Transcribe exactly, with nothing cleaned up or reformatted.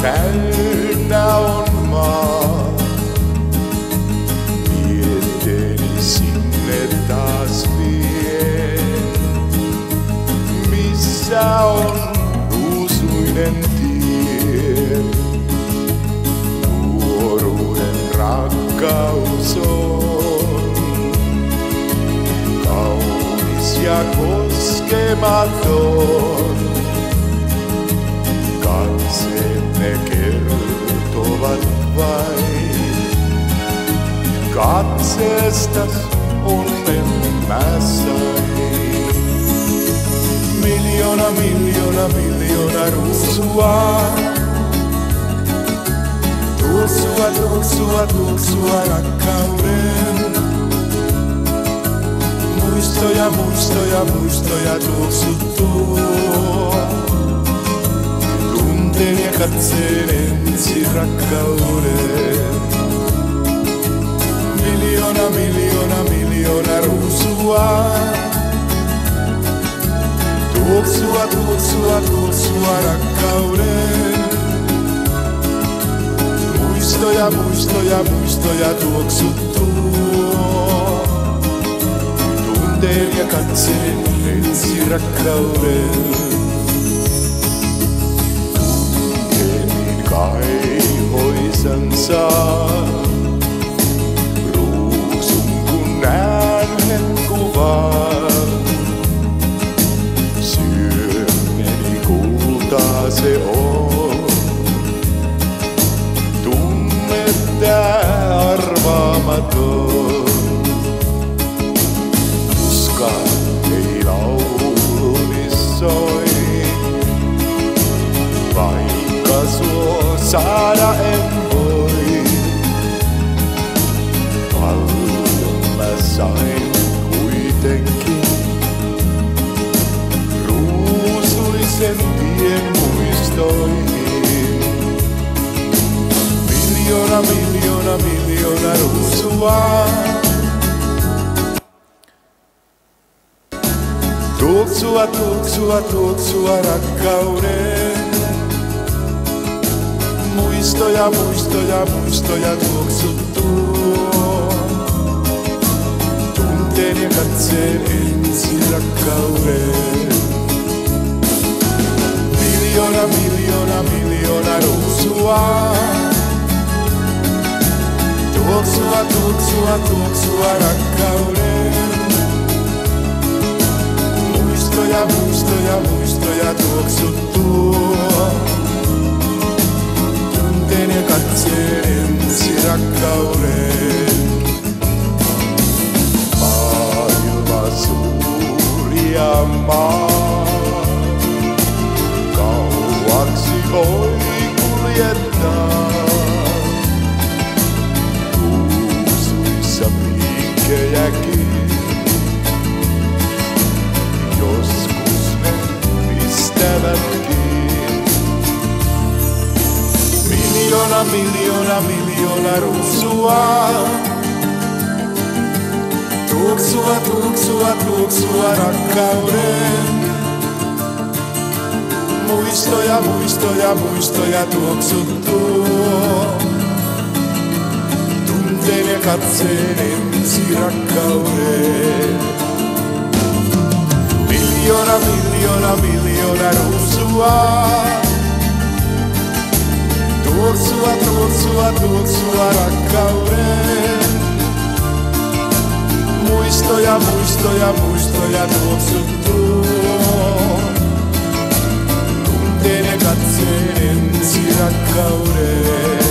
täynnä on maa. Mietteeni sinne taas vien, missä on ruusuinen tie. Nuoruuden rakkaus on kaunis ja koskematon. Katseet ne kertovat vain, katseestas onnen mä sain. Miljoona, miljoona, miljoona ruusua, tuoksua, tuoksua, tuoksua rakkauden. Muistoja, muistoja, muistoja tuoksuttuu. Tunteen ja katseen ensi rakkauden. Miljoona, miljoona, miljoona ruusua. Tuoksua, tuoksua, tuoksua rakkauden. Muistoja, muistoja, muistoja tuoksuttuu. Tunteen ja katseen ensi rakkauden. Tunteeni kaihoisansa. Ruusun kun näen sen kuvan. Syömeni kultaa se on. Tää arvaamaton. Tuska ei lauluni soi, vaikka suo saada en voi. Paljon mä sain kuitenkin ruusuisen tien muistoihin. Miljoona, miljoona, miljoona ruusua. Tuoksua, tuoksua, tuoksua rakkauden. Muistoja, muistoja, muistoja tuoksuttuu. Tunteen ja katseen ensi rakkauden. Miljoona, miljoona, miljoona ruusua. Tuoksua, tuoksua, tuoksua rakkauden. Muistoja, muistoja, muistoja tuoksuttuu. Tunteen ja katseen ensi rakkauden. Maailma suuri ja maa, kauaksi voi kuljettaa. Piikkejäkin, joskus ne pistävätkin. Miljoona, miljoona, miljoona ruusua. Tuoksua, tuoksua, tuoksua rakkauden. Muistoja, muistoja, muistoja tuoksuttuu. Tunteen ja katseen ensi rakkauden. Miljoona, miljoona, miljoona ruusua. Tuoksua, tuoksua, tuoksua rakkauden. Muistoja, muistoja, muistoja tuoksuttuu. Tunteen ja katseen ensi rakkauden.